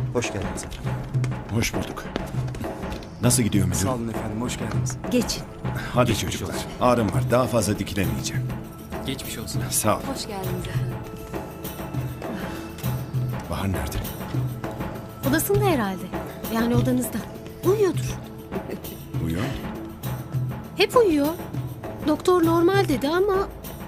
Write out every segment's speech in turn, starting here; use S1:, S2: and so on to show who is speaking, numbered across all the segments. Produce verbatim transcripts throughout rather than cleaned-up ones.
S1: Hoş geldiniz efendim.
S2: Hoş bulduk. Nasıl gidiyor müdür?
S1: Sağ olun efendim, hoş geldiniz.
S3: Geçin.
S2: Hadi çocuklar. Ağrım var. Daha fazla dikilemeyeceğim.
S1: Geçmiş olsun.
S2: Sağ ol.
S3: Hoş geldiniz efendim.
S2: Bahar nerede?
S3: Odasında herhalde. Yani odanızda. Uyuyordur.
S2: Uyuyor.
S3: Hep uyuyor. Doktor normal dedi ama...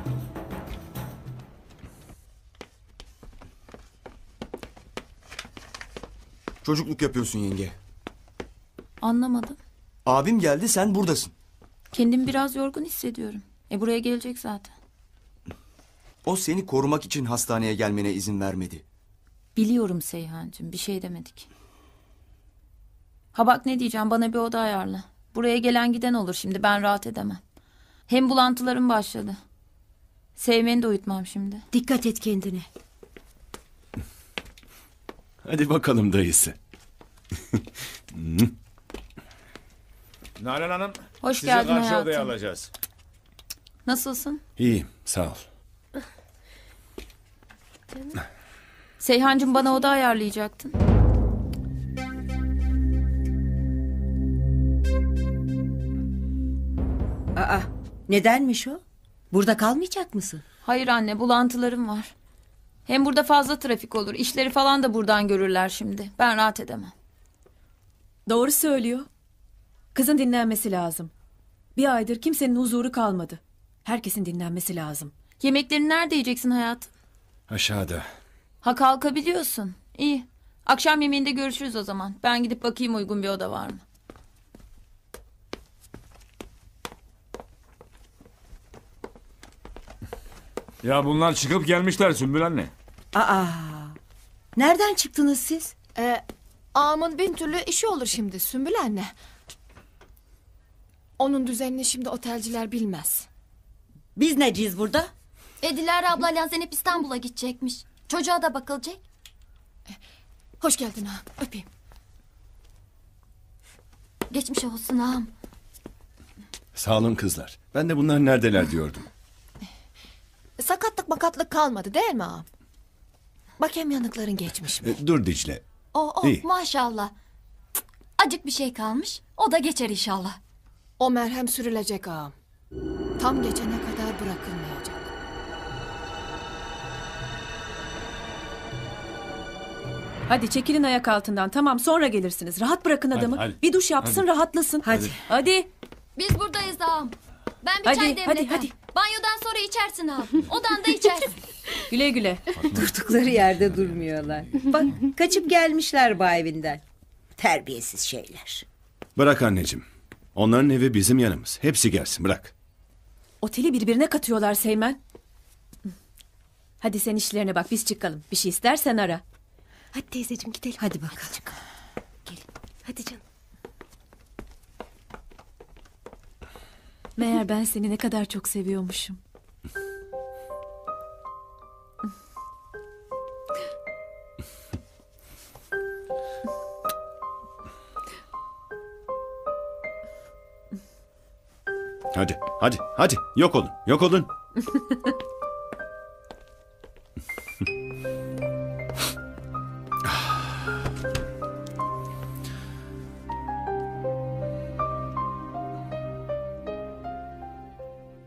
S1: Çocukluk yapıyorsun yenge.
S4: Anlamadım.
S1: Abim geldi, sen buradasın.
S4: Kendimi biraz yorgun hissediyorum. E buraya gelecek zaten.
S1: O seni korumak için hastaneye gelmene izin vermedi.
S4: Biliyorum Seyhancığım, bir şey demedik. Ha bak ne diyeceğim, bana bir oda ayarla. Buraya gelen giden olur şimdi, ben rahat edemem. Hem bulantılarım başladı. Sevmeni de uyutmam şimdi.
S3: Dikkat et kendine.
S2: Hadi bakalım dayısı.
S5: Nalan Hanım,
S4: Hoş
S5: size
S4: geldin
S5: karşı
S4: hayatım.
S5: odaya alacağız.
S4: Nasılsın?
S2: İyiyim. Sağ ol.
S4: Seyhancığım, bana oda ayarlayacaktın.
S6: Aa, nedenmiş o? Burada kalmayacak mısın?
S4: Hayır anne, bulantılarım var. Hem burada fazla trafik olur. İşleri falan da buradan görürler şimdi. Ben rahat edemem.
S7: Doğru söylüyor. Kızın dinlenmesi lazım. Bir aydır kimsenin huzuru kalmadı. Herkesin dinlenmesi lazım.
S4: Yemekleri nerede yiyeceksin hayatım?
S2: Aşağıda.
S4: Ha kalkabiliyorsun. İyi. Akşam yemeğinde görüşürüz o zaman. Ben gidip bakayım uygun bir oda var mı?
S5: Ya bunlar çıkıp gelmişler Sümbül anne.
S6: Aa, nereden çıktınız siz?
S8: Ee, ağamın bin türlü işi olur şimdi Sümbül anne. Onun düzenini şimdi otelciler bilmez.
S6: Biz neciyiz burada?
S9: E Dilara ablayla Zeynep İstanbul'a gidecekmiş. Çocuğa da bakılacak.
S8: Hoş geldin ağam, öpeyim.
S9: Geçmiş olsun ağam.
S2: Sağ olun kızlar. Ben de bunlar neredeler diyordum.
S8: Sakatlık makatlık kalmadı değil mi ağam? Bakayım yanıkların geçmiş mi?
S2: E, dur Dicle.
S9: Oh oh
S2: İyi.
S9: maşallah. Cık, acık bir şey kalmış. O da geçer inşallah.
S8: O merhem sürülecek ağam. Tam geçene kadar bırakılmayacak.
S7: Hadi çekilin ayak altından. Tamam, sonra gelirsiniz. Rahat bırakın adamı.
S5: hadi.
S7: Bir duş yapsın, rahatlasın.
S6: Hadi.
S7: Hadi.
S9: Biz buradayız ağam. Ben bir
S7: Hadi,
S9: çay
S7: hadi,
S9: demledim.
S7: hadi.
S9: Banyodan sonra içersin ağam. Odan da içersin.
S7: Güle güle.
S6: Durdukları yerde durmuyorlar. Bak, kaçıp gelmişler bu evinden. Terbiyesiz şeyler.
S2: Bırak anneciğim. Onların evi bizim yanımız. Hepsi gelsin bırak.
S7: Oteli birbirine katıyorlar Seymen. Hadi sen işlerine bak, biz çıkalım. Bir şey istersen ara.
S3: Hadi teyzeciğim gidelim.
S6: Hadi bakalım.
S3: Gelin. Hadi canım.
S7: Meğer ben seni ne kadar çok seviyormuşum.
S2: Hadi hadi hadi. Yok olun. Yok olun.